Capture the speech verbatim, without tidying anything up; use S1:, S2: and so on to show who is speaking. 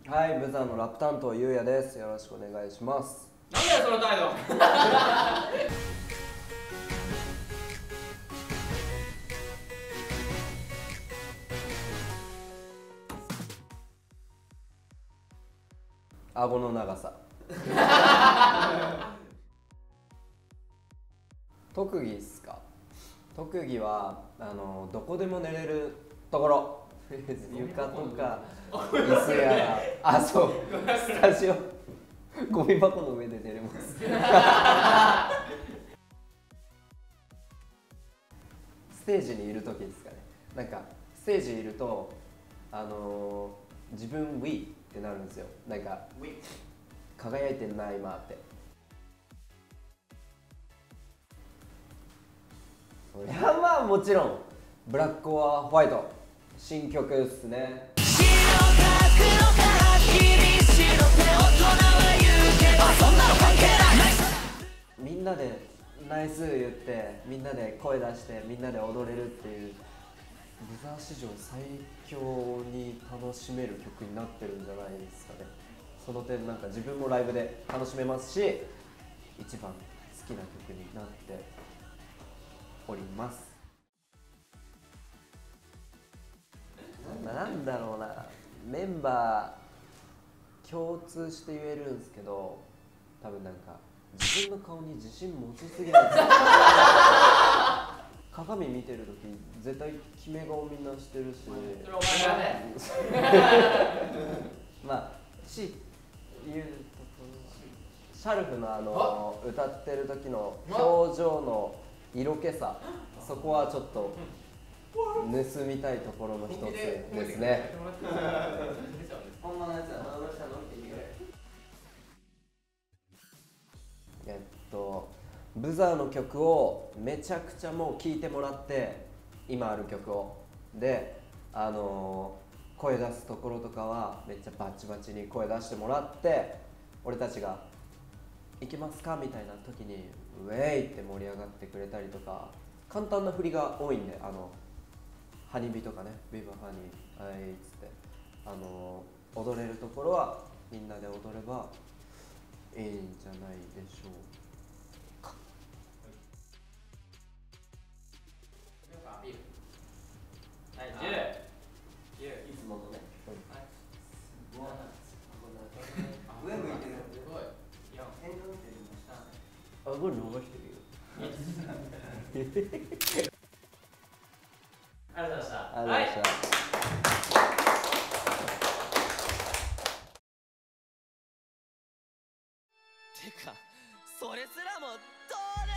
S1: はい、ブザーのラップ担当ゆうやです。よろしくお願いします。
S2: なんだよその態度。
S1: 顎の長さ。特技っすか。特技はあのどこでも寝れるところ。床とか椅子や、あ、そうスタジオゴミ箱の上で寝れます。ステージにいる時ですかね。なんかステージにいるとあのー、自分ウィーってなるんですよ。なんか輝いてんな今って。そりゃまあもちろんブラック・オア・ホワイト新曲っすね。みんなでナイス言ってみんなで声出してみんなで踊れるっていうブザー史上最強に楽しめる曲になってるんじゃないですかね。その点なんか自分もライブで楽しめますし一番好きな曲になっております。なんだろうな、メンバー共通して言えるんですけど、多分なんか自分の顔に自信持ちすぎなんですよ。鏡見てるとき絶対決め顔みんなしてるし、
S2: それお前がね。
S1: まあし言うとシャルフのあの歌ってる時の表情の色気さ、そこはちょっと盗みたいところの一つですね。本物のやつはどうしたのって言う。えっとブザーの曲をめちゃくちゃもう聴いてもらって、今ある曲をであのー、声出すところとかはめっちゃバチバチに声出してもらって、俺たちが「いけますか?」みたいな時にウェイって盛り上がってくれたりとか、簡単な振りが多いんで、あのハニビとかね、ビバハニー、はいっつってあの踊れるところはみんなで踊ればいいんじゃないでしょうか。
S2: はい、じゅう、じゅう、
S1: いつものね。
S2: はい。
S1: 上向いてる。
S2: すごい。よん。
S1: 天井見てみました。あ、これ伸ばしてるよ。
S2: ありがとうございました。
S1: ありがとうございました。
S3: てかそれすらもどう